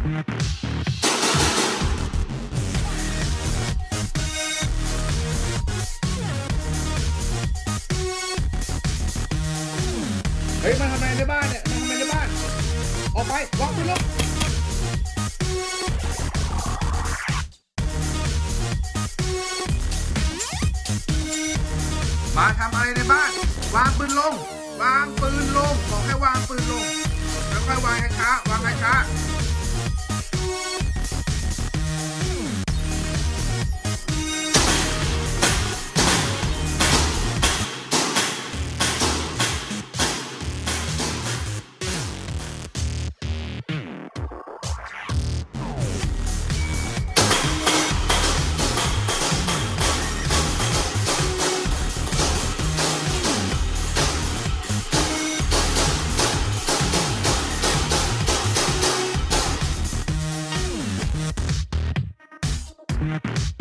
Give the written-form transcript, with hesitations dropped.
เฮ้ยมันทำอะไรในบ้านเนี่ยมันทำอะไรในบ้านออกไปวางปืนลงมาทำอะไรในบ้านวางปืนลงวางปืนลงบอกให้วางปืนลงแล้วค่อยวางช้าวางช้าๆ